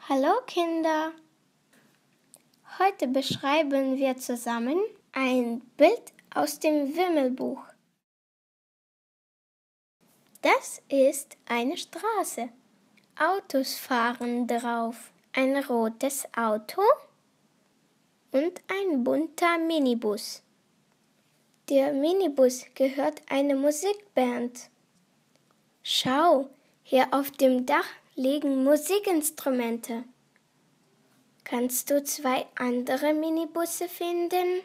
Hallo Kinder! Heute beschreiben wir zusammen ein Bild aus dem Wimmelbuch. Das ist eine Straße. Autos fahren drauf. Ein rotes Auto und ein bunter Minibus. Der Minibus gehört einer Musikband. Schau, hier auf dem Dach liegen Musikinstrumente. Kannst du 2 andere Minibusse finden?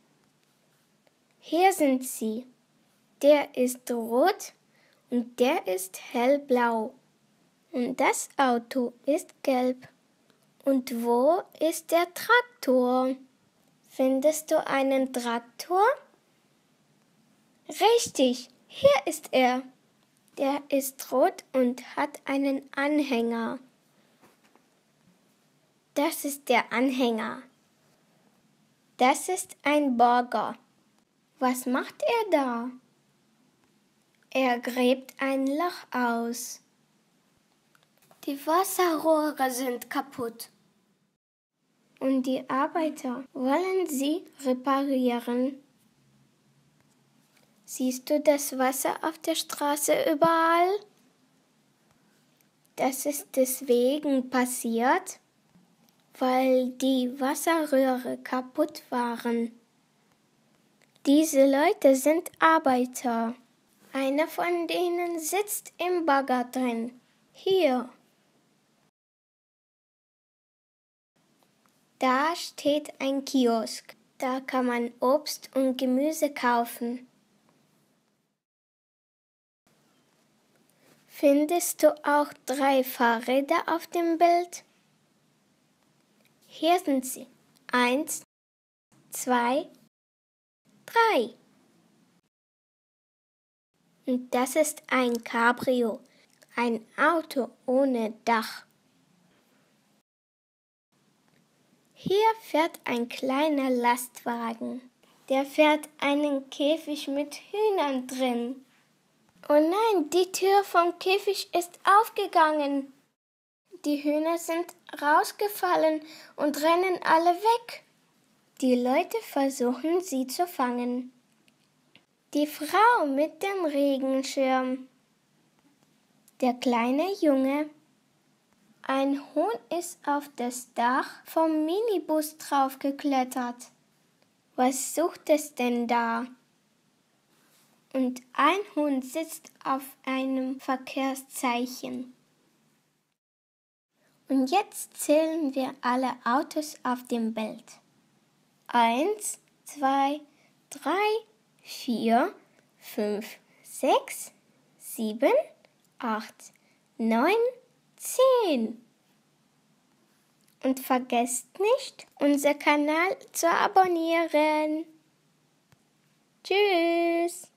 Hier sind sie. Der ist rot und der ist hellblau. Und das Auto ist gelb. Und wo ist der Traktor? Findest du einen Traktor? Richtig, hier ist er. Der ist rot und hat einen Anhänger. Das ist der Anhänger. Das ist ein Bagger. Was macht er da? Er gräbt ein Loch aus. Die Wasserrohre sind kaputt. Und die Arbeiter wollen sie reparieren. Siehst du das Wasser auf der Straße überall? Das ist deswegen passiert, weil die Wasserröhre kaputt waren. Diese Leute sind Arbeiter. Einer von denen sitzt im Bagger drin. Hier. Da steht ein Kiosk. Da kann man Obst und Gemüse kaufen. Findest du auch 3 Fahrräder auf dem Bild? Hier sind sie. 1, 2, 3. Und das ist ein Cabrio, ein Auto ohne Dach. Hier fährt ein kleiner Lastwagen. Der fährt einen Käfig mit Hühnern drin. Oh nein, die Tür vom Käfig ist aufgegangen. Die Hühner sind rausgefallen und rennen alle weg. Die Leute versuchen, sie zu fangen. Die Frau mit dem Regenschirm. Der kleine Junge. Ein Huhn ist auf das Dach vom Minibus draufgeklettert. Was sucht es denn da? Und ein Hund sitzt auf einem Verkehrszeichen. Und jetzt zählen wir alle Autos auf dem Bild. 1, 2, 3, 4, 5, 6, 7, 8, 9, 10. Und vergesst nicht, unseren Kanal zu abonnieren. Tschüss!